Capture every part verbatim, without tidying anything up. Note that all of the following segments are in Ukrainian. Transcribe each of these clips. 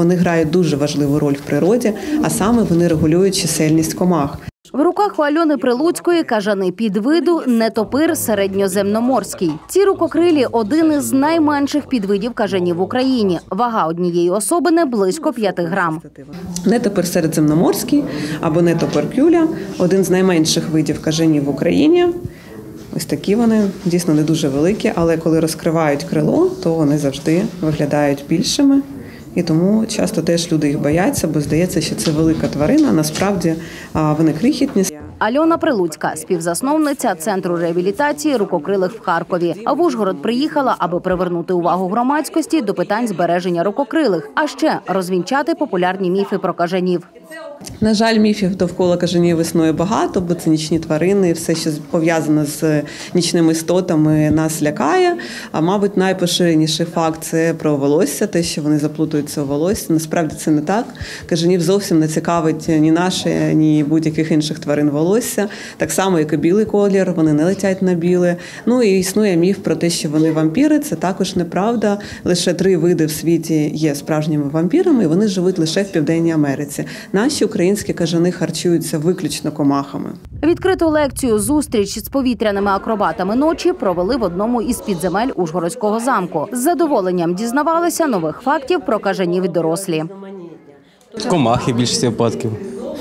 Вони грають дуже важливу роль в природі, а саме вони регулюють чисельність комах. В руках у Альони Прилуцької кажани підвиду нетопир середньоземноморський. Ці рукокрилі – один із найменших підвидів кажанів в Україні. Вага однієї особини – близько п'яти грам. Нетопир середземноморський або нетопир кюля – один з найменших видів кажанів в Україні. Ось такі вони, дійсно не дуже великі, але коли розкривають крило, то вони завжди виглядають більшими. І тому часто теж люди їх бояться, бо здається, що це велика тварина, а насправді вони крихітні. Альона Прилуцька – співзасновниця Центру реабілітації рукокрилих в Харкові. А в Ужгород приїхала, аби привернути увагу громадськості до питань збереження рукокрилих, а ще розвінчати популярні міфи про кажанів. На жаль, міфів довкола кажанів існує багато, бо це нічні тварини, все, що пов'язане з нічними істотами, нас лякає. А, мабуть, найпоширеніший факт – це про волосся, те, що вони заплутуються у волосся. Насправді це не так. Кажанів зовсім не цікавить ні наше, ні будь-яких інших тварин волосся. Так само, як і білий колір, вони не летять на біле. Ну і існує міф про те, що вони вампіри, це також неправда. Лише три види в світі є справжніми вампірами, і вони живуть лише в Південній Америці. Наші українські кажани харчуються виключно комахами. Відкриту лекцію «Зустріч з повітряними акробатами ночі» провели в одному із підземель Ужгородського замку. З задоволенням дізнавалися нових фактів про кажанів і дорослі. Комахи в більшості випадків.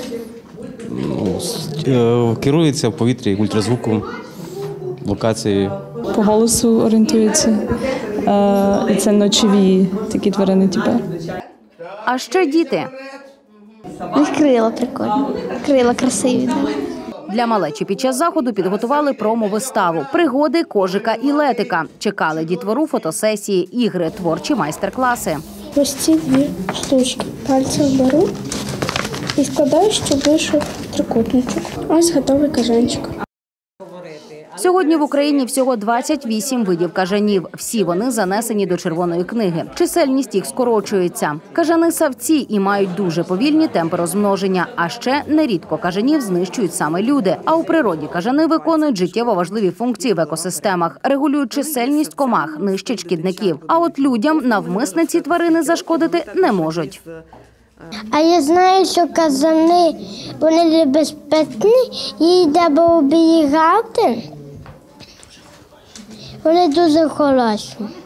Ну, керуються в повітрі ультразвуком, локацією. По голосу орієнтуються. І це ночові такі тварини. Типу. А ще діти. Крила прикольні, крила красиві. Для малечі під час заходу підготували промо-виставу «Пригоди кожика і летика». Чекали дітвору фотосесії, ігри, творчі майстер-класи. Ось ці дві штучки. Пальцем беру і складаю, щоб вийшов трикутничок. Ось готовий кажанчик. Сьогодні в Україні всього двадцять вісім видів кажанів. Всі вони занесені до Червоної книги. Чисельність їх скорочується. Кажани – савці і мають дуже повільні темпи розмноження. А ще нерідко кажанів знищують саме люди. А у природі кажани виконують життєво важливі функції в екосистемах. Регулюють чисельність комах, нищать шкідників. А от людям навмисне ці тварини зашкодити не можуть. А я знаю, що кажани, вони небезпечні, їх треба оберігати. Вони дуже хороші.